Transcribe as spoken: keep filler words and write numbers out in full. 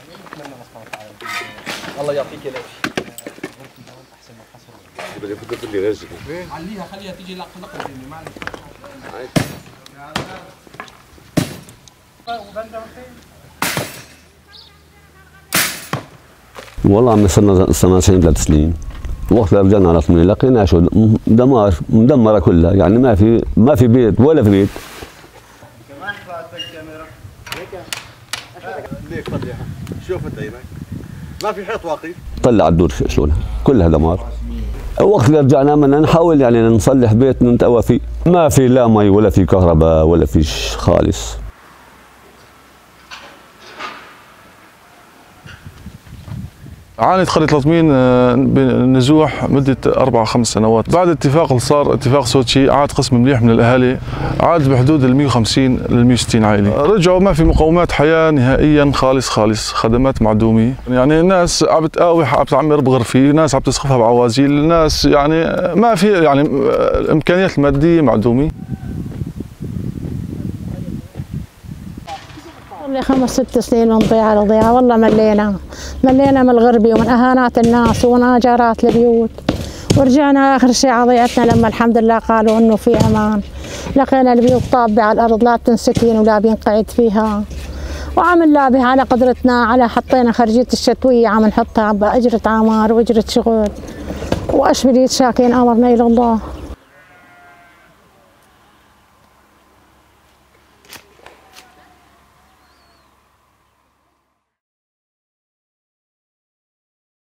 الله يعطيك العافيه. بدي بدي بدي رزق. عليها خليها تيجي لق لق مني ما عندي. والله عم صرنا سنتين ثلاث سنين. وقت اللي رجعنا على طمية لقينا شو دمار مدمره كلها، يعني ما في ما في بيت ولا في بيت. كمان طلعت الكاميرا هيك ليك طلعها شوف انت هناك ما في حيط واقي. طلع الدور شلونها كلها دمار. وقت اللي رجعنا بدنا نحاول يعني نصلح بيت نتقوى فيه، ما في لا مي ولا في كهرباء ولا في شيء خالص. عانت قرية لطمين بنزوح مدة أربع خمس سنوات. بعد اتفاق اللي صار اتفاق سوتشي عاد قسم مليح من الأهالي، عاد بحدود ال مئة وخمسين لل مئة وستين عائلة. رجعوا ما في مقومات حياة نهائيا خالص خالص، خدمات معدومة. يعني الناس عم بتقاوي عم تعمر بغرفة، ناس عم تسقفها بعوازيل، الناس يعني ما في يعني الإمكانيات المادية معدومة. لي خمس ست سنين ونضيع على ضيعة، والله ملينا ملينا من الغربة ومن اهانات الناس وناجرات البيوت، ورجعنا اخر شيء على ضيعتنا لما الحمد لله قالوا انه في امان. لقينا البيوت طابة على الارض لا بتنسكن ولا بينقعد فيها، وعم نلابه على قدرتنا، على حطينا خرجية الشتوية عم نحطها بأجرة عمار واجرة شغل، واش بدي شاكين امرنا الى الله.